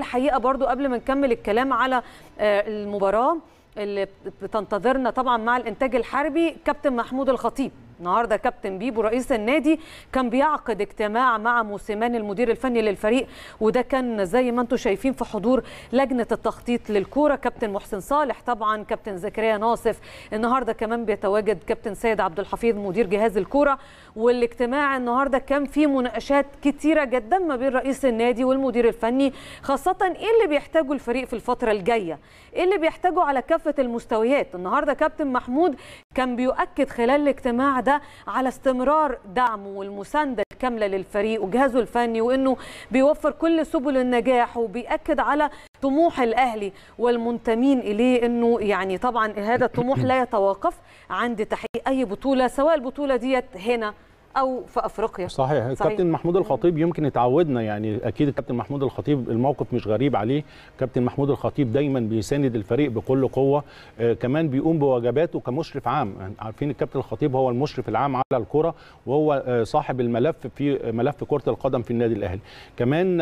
الحقيقه برضو قبل ما نكمل الكلام على المباراه اللي بتنتظرنا طبعا مع الانتاج الحربي، كابتن محمود الخطيب النهارده كابتن بيبو رئيس النادي كان بيعقد اجتماع مع موسيماني المدير الفني للفريق، وده كان زي ما انتم شايفين في حضور لجنه التخطيط للكوره، كابتن محسن صالح طبعا، كابتن زكريا ناصف، النهارده كمان بيتواجد كابتن سيد عبد الحفيظ مدير جهاز الكوره. والاجتماع النهارده كان فيه مناقشات كتيره جدا ما بين رئيس النادي والمدير الفني، خاصه ايه اللي بيحتاجه الفريق في الفتره الجايه، ايه اللي بيحتاجه على كافه المستويات. النهارده كابتن محمود كان بيؤكد خلال الاجتماع ده على استمرار دعمه والمسانده الكامله للفريق وجهازه الفني، وانه بيوفر كل سبل النجاح، وبيأكد على طموح الاهلي والمنتمين اليه، انه يعني طبعا هذا الطموح لا يتوقف عند تحقيق اي بطوله، سواء البطوله ديت هنا او في افريقيا. صحيح. كابتن محمود الخطيب يمكن اتعودنا، يعني اكيد الكابتن محمود الخطيب الموقف مش غريب عليه. كابتن محمود الخطيب دايما بيساند الفريق بكل قوه، كمان بيقوم بواجباته كمشرف عام. عارفين الكابتن الخطيب هو المشرف العام على الكره، وهو صاحب الملف في ملف كره القدم في النادي الاهلي. كمان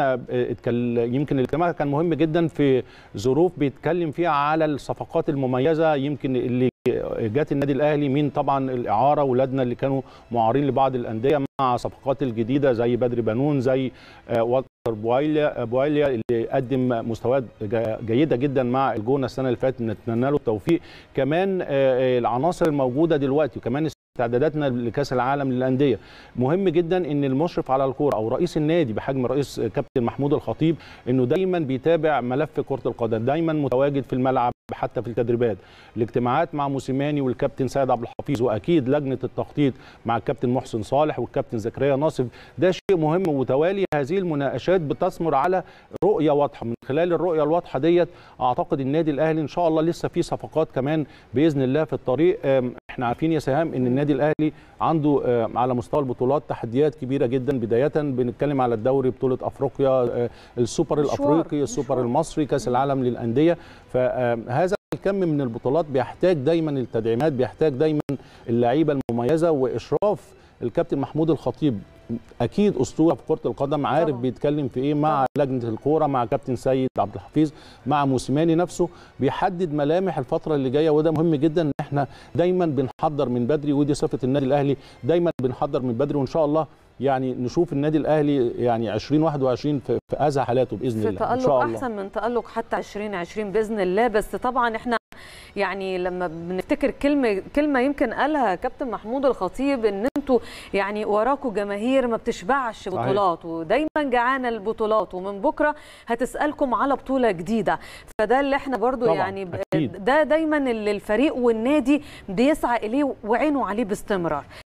يمكن الاجتماع كان مهم جدا في ظروف بيتكلم فيها على الصفقات المميزه يمكن اللي جات النادي الاهلي من طبعا الاعاره، ولادنا اللي كانوا معارين لبعض الانديه، مع صفقات الجديده زي بدر بنون، زي والتر بويليا اللي قدم مستويات جيده جدا مع الجونه السنه اللي فاتت، نتمنى له التوفيق. كمان العناصر الموجوده دلوقتي، وكمان استعداداتنا لكاس العالم للانديه. مهم جدا ان المشرف على الكوره او رئيس النادي بحجم رئيس كابتن محمود الخطيب انه دايما بيتابع ملف كره القدم، دايما متواجد في الملعب حتى في التدريبات، الاجتماعات مع موسيماني والكابتن سيد عبد الحفيظ، واكيد لجنه التخطيط مع الكابتن محسن صالح والكابتن زكريا ناصف. ده شيء مهم، وتوالي هذه المناقشات بتثمر على رؤيه واضحه. من خلال الرؤيه الواضحه ديت اعتقد النادي الاهلي ان شاء الله لسه في صفقات كمان باذن الله في الطريق. احنا عارفين يا سهام ان النادي الاهلي عنده على مستوى البطولات تحديات كبيره جدا، بدايه بنتكلم على الدوري، بطوله افريقيا، السوبر الافريقي، السوبر المصري، كاس العالم للانديه. فهذا الكم من البطولات بيحتاج دايما التدعيمات، بيحتاج دايما اللعيبه المميزه، واشراف الكابتن محمود الخطيب اكيد اسطوره في كره القدم، عارف بيتكلم في ايه مع لجنه الكوره، مع كابتن سيد عبد الحفيظ، مع موسيماني نفسه، بيحدد ملامح الفتره اللي جايه. وده مهم جدا ان احنا دايما بنحضر من بدري، ودي صفه النادي الاهلي، دايما بنحضر من بدري، وان شاء الله يعني نشوف النادي الاهلي يعني 2021 في ازهى حالاته باذن الله، ان شاء الله احسن من تالق حتى 2020 باذن الله. بس طبعا احنا يعني لما بنفتكر كلمه يمكن قالها كابتن محمود الخطيب، ان انتوا يعني وراكوا جماهير ما بتشبعش بطولات، ودايما جعانه البطولات، ومن بكره هتسالكم على بطوله جديده. فده اللي احنا برضو يعني أكيد. ده دايما اللي الفريق والنادي بيسعى اليه وعينه عليه باستمرار.